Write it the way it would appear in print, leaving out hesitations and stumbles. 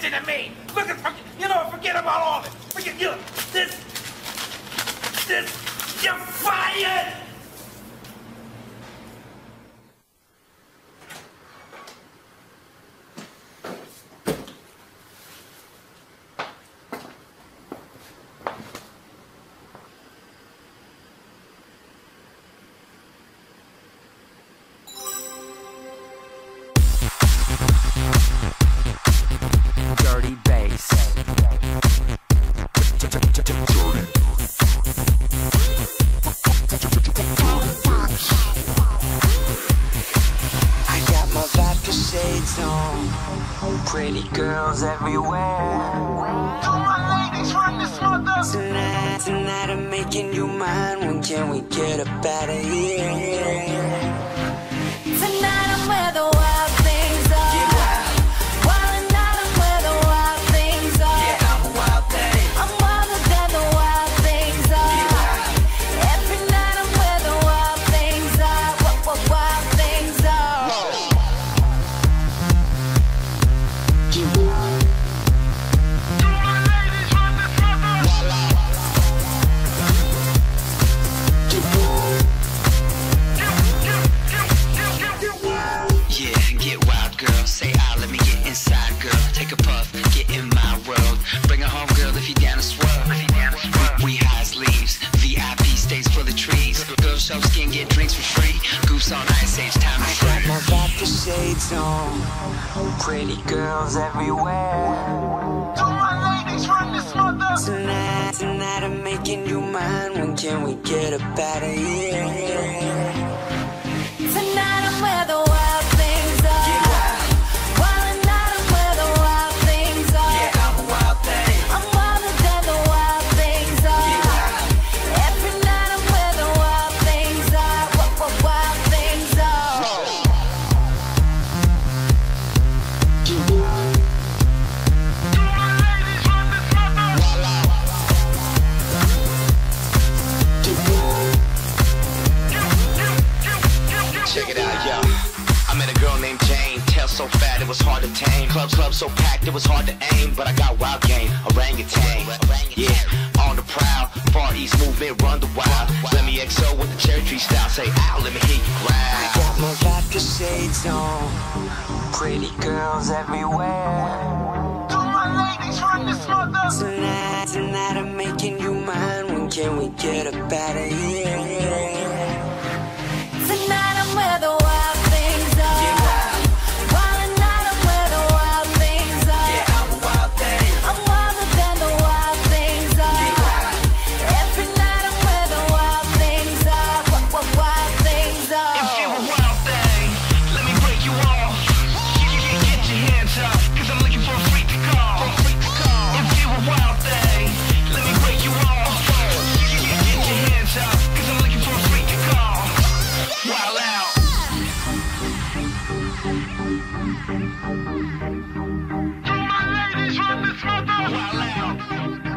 something to me. Look at, forget about all of it. Forget you. You're fired. Dirty bass. I got my vodka shades on, pretty girls everywhere. All my ladies run this mother. Tonight I'm making you mine. When can we get up out of here? Tonight I'm where the wild things are. Get wild. Wild night I'm where the wild things are. Yeah, I'm a wild thing. I'm wilder than the wild things are. Get wild. Every night I'm where the wild things are. What wild things are. Get wild. All my ladies run this mother. Get wild. Yeah, get wild, girl. Say ah, let me get inside, girl. Take a puff, get in my world. Bring it home, girl, if you down to swirl. We high as leaves, VIP stays for the trees. Girls show skin, get drinks for free. Goose on ice age, time to shine. I got my vodka shades on, pretty girls everywhere. All my ladies run this mother. Tonight I'm making you mine. When can we get up out of here? Tonight I'm where the wild things are. Get wild. Wild night I'm where the wild things are. Yeah, I'm a wild thing. I'm wilder than the wild things are. Get wild. Every night I'm where the wild things are. What wild things are. Get wild. All my ladies run this mother. Get wild. Check it out, yo. I met a girl named Jane. Tail so fat it was hard to tame. Club so packed it was hard to aim. But I got wild game, orangutan. Yeah, on the prowl. Far East movement, run the wild. Let me XO with the cherry tree style. Say ow, let me hear you growl. I got my vodka shades on, pretty girls everywhere. All my ladies run this mother. Tonight I'm making you mine. When can we get up out of here? Tonight I'm where the wild things are. Get wild. Wild night I'm where the wild things are. Yeah, I'm a wild thing. I'm wilder than the wild things are. Get wild. Every night I'm where the wild things are. What wild things are. If you a wild thing, let me break you off. Get your hands up, cause I'm looking for a freak to call. If you a wild thing, let me break you off. Get your hands up, cause I'm looking for a freak to call. Wild out. All my ladies run this mother. Wild out.